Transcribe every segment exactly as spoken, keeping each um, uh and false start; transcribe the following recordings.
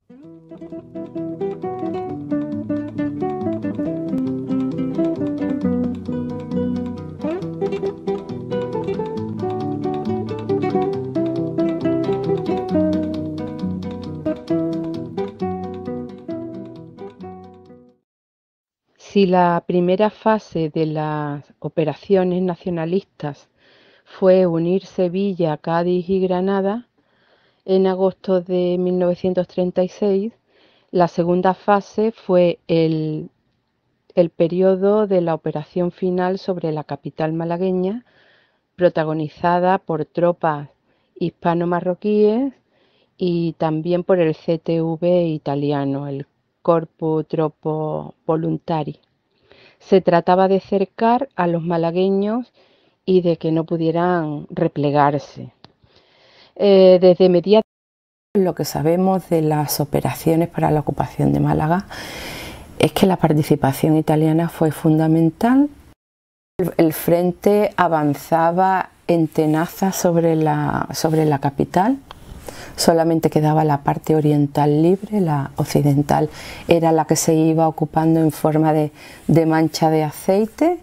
Si la primera fase de las operaciones nacionalistas fue unir Sevilla, Cádiz y Granada, en agosto de mil novecientos treinta y seis, la segunda fase fue el, el periodo de la operación final sobre la capital malagueña, protagonizada por tropas hispano-marroquíes y también por el C T V italiano, el Corpo Tropo Voluntari. Se trataba de cercar a los malagueños y de que no pudieran replegarse. Eh, desde mediados, lo que sabemos de las operaciones para la ocupación de Málaga es que la participación italiana fue fundamental. El frente avanzaba en tenaza sobre la, sobre la capital. Solamente quedaba la parte oriental libre, la occidental era la que se iba ocupando en forma de, de mancha de aceite.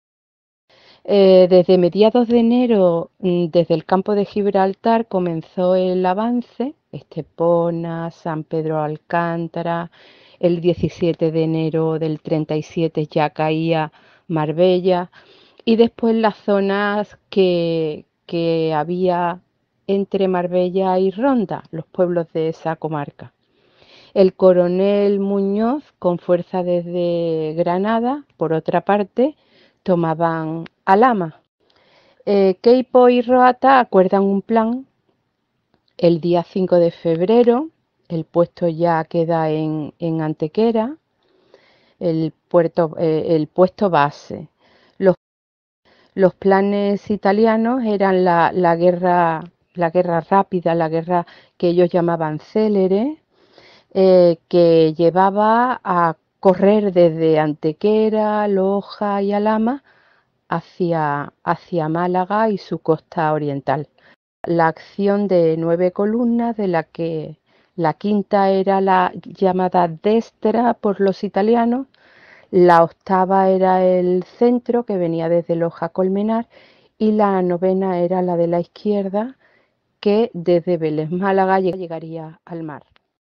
Eh, desde mediados de enero, desde el campo de Gibraltar, comenzó el avance, Estepona, San Pedro Alcántara. El diecisiete de enero del treinta y siete ya caía Marbella, y después las zonas que, que había entre Marbella y Ronda, los pueblos de esa comarca. El coronel Muñoz, con fuerza desde Granada, por otra parte, tomaban Alhama. Eh, Queipo y Roata acuerdan un plan. El día cinco de febrero, el puesto ya queda en, en Antequera, el, puerto, eh, el puesto base. Los, los planes italianos eran la, la guerra la guerra rápida, la guerra que ellos llamaban célere, eh, que llevaba a correr desde Antequera, Loja y Alhama hacia, hacia Málaga y su costa oriental. La acción de nueve columnas, de la que la quinta era la llamada destra por los italianos, la octava era el centro, que venía desde Loja a Colmenar, y la novena era la de la izquierda, que desde Vélez Málaga llegaría al mar.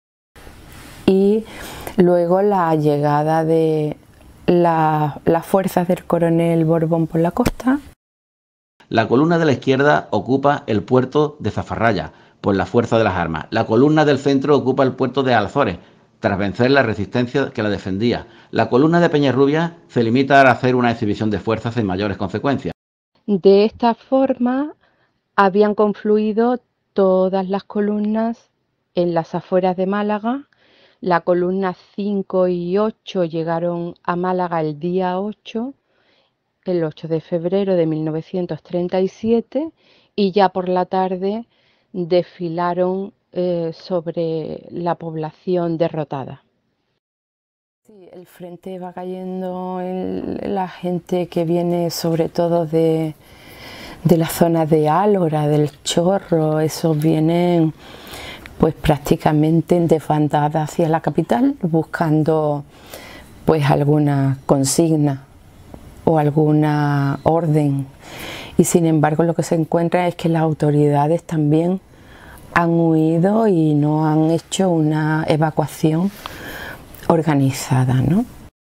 Y luego la llegada de la, las fuerzas del coronel Borbón por la costa. La columna de la izquierda ocupa el puerto de Zafarraya por la fuerza de las armas. La columna del centro ocupa el puerto de Alzores, tras vencer la resistencia que la defendía. La columna de Peñarrubia se limita a hacer una exhibición de fuerzas sin mayores consecuencias. De esta forma habían confluido todas las columnas en las afueras de Málaga. La columna cinco y ocho llegaron a Málaga el día ocho, el ocho de febrero de mil novecientos treinta y siete, y ya por la tarde desfilaron eh, sobre la población derrotada. Sí, el frente va cayendo en la gente que viene sobre todo de, de la zona de Álora, del Chorro. Esos vienen pues prácticamente en desbandada hacia la capital, buscando pues alguna consigna o alguna orden, y sin embargo lo que se encuentra es que las autoridades también han huido y no han hecho una evacuación organizada, ¿no?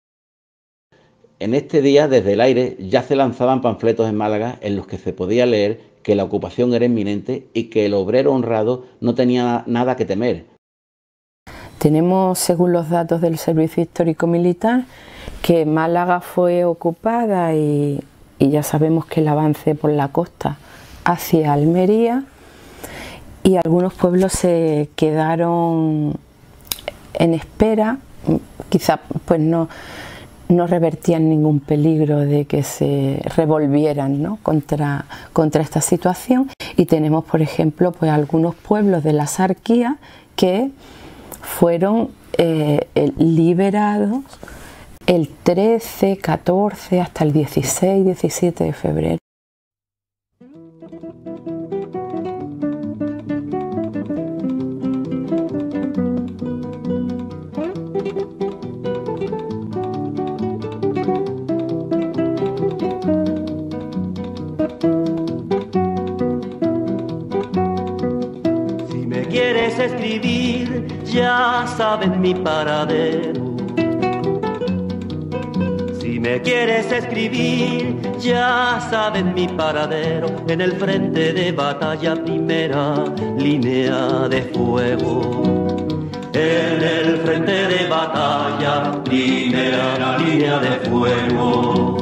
En este día, desde el aire, ya se lanzaban panfletos en Málaga en los que se podía leer que la ocupación era inminente y que el obrero honrado no tenía nada que temer. Tenemos, según los datos del Servicio Histórico Militar, que Málaga fue ocupada y, y ya sabemos que el avance por la costa hacia Almería, y algunos pueblos se quedaron en espera, quizá pues no, no revertían ningún peligro de que se revolvieran, ¿no?, contra, contra esta situación. Y tenemos, por ejemplo, pues algunos pueblos de la Sarquía que fueron eh, liberados el trece, catorce, hasta el dieciséis, diecisiete de febrero. quieres escribir, ya sabes mi paradero. Si me quieres escribir, ya sabes mi paradero. En el frente de batalla, primera línea de fuego. En el frente de batalla, primera línea de fuego.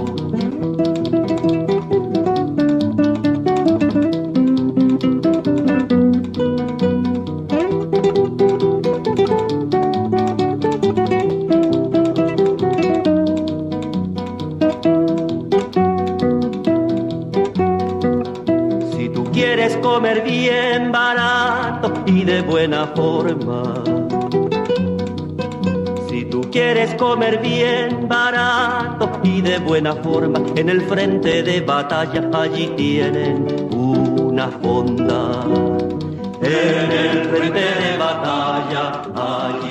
Si tú quieres comer bien barato y de buena forma, si tú quieres comer bien barato y de buena forma, en el frente de batalla allí tienen una fonda. En el frente de batalla allí